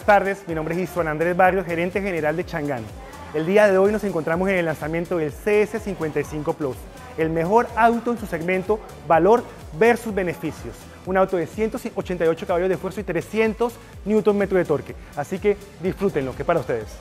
tardes, mi nombre es Isuan Andrés Barrios, gerente general de Changan. El día de hoy nos encontramos en el lanzamiento del CS55 Plus, el mejor auto en su segmento valor versus beneficios. Un auto de 188 caballos de fuerza y 300 Nm de torque. Así que disfrútenlo, que es para ustedes.